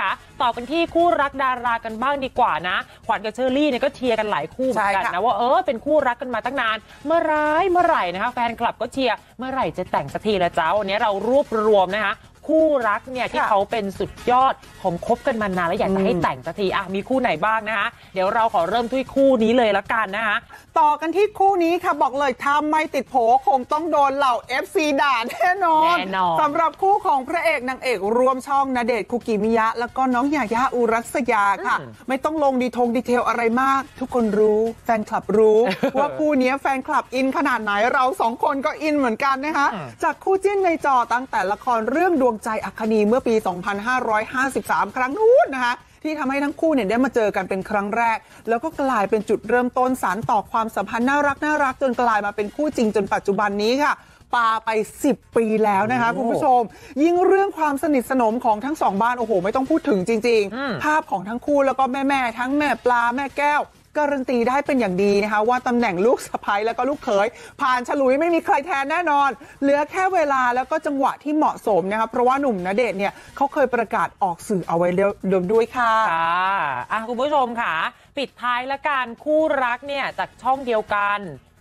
นะคะต่อกันที่คู่รักดารากันบ้างดีกว่านะขวัญกับเชอรี่เนี่ยก็เชียร์กันหลายคู่เหมือนกันนะว่าเป็นคู่รักกันมาตั้งนานเมื่อไหร่นะคะแฟนคลับก็เชียร์เมื่อไหร่จะแต่งสักทีละจ้าวันนี้เรารวบรวมนะคะคู่รักเนี่ยที่เขาเป็นสุดยอดของคบกันมานานแล้วอยากจะให้แต่งสักทีมีคู่ไหนบ้างนะคะเดี๋ยวเราขอเริ่มที่คู่นี้เลยละกันนะคะต่อกันที่คู่นี้ค่ะบอกเลยถ้าไม่ติดโผคงต้องโดนเหล่า FC ด่าแน่นอนสำหรับคู่ของพระเอกนางเอกร่วมช่องณเดชน์คุกิมิยะแล้วก็น้องยาย่าอุรัสยาค่ะไม่ต้องลงดีเทลอะไรมากทุกคนรู้แฟนคลับรู้ ว่าคู่นี้แฟนคลับอินขนาดไหนเราสองคนก็อินเหมือนกันนะคะจากคู่จิ้นในจอตั้งแต่ละครเรื่องดวงใจอัคนีเมื่อปี 2553 ครั้งนู้นนะคะที่ทำให้ทั้งคู่เนี่ยได้มาเจอกันเป็นครั้งแรกแล้วก็กลายเป็นจุดเริ่มต้นสานต่อความสัมพันธ์น่ารักจนกลายมาเป็นคู่จริงจนปัจจุบันนี้ค่ะปาไป10 ปีแล้วนะคะคุณผู้ชมยิ่งเรื่องความสนิทสนมของทั้งสองบ้านโอ้โหไม่ต้องพูดถึงจริงๆภาพของทั้งคู่แล้วก็แม่ทั้งแม่ปลาแม่แก้วการันตีได้เป็นอย่างดีนะคะว่าตำแหน่งลูกสะใภ้แล้วก็ลูกเขยผ่านฉลุยไม่มีใครแทนแน่นอนเหลือแค่เวลาแล้วก็จังหวะที่เหมาะสมนะคะเพราะว่าหนุ่มณเดชน์เนี่ยเขาเคยประกาศออกสื่อเอาไว้เดิมด้วยค่ะคุณผู้ชมค่ะปิดท้ายละกันคู่รักเนี่ยจากช่องเดียวกัน